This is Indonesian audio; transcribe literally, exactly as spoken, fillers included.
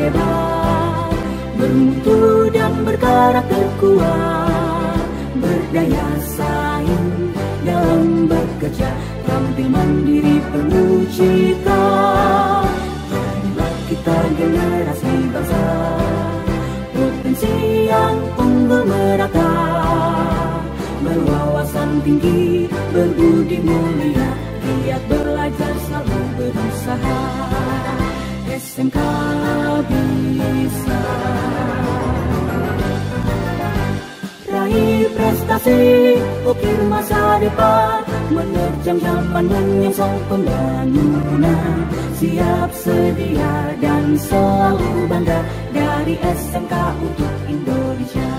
hebat, bermutu dan berkarakter kuat, berdaya saing dalam bekerja, tampil mandiri penuh cita. Jadilah kita generasi bangsa, potensi yang unggul merata, berwawasan tinggi, berbudi mulia, giat belajar selalu berusaha. S M K bisa raih prestasi, ukir masa depan, menerjang zaman menyongsong pembangunan. Siap sedia dan selalu bangga dari S M K untuk Indonesia.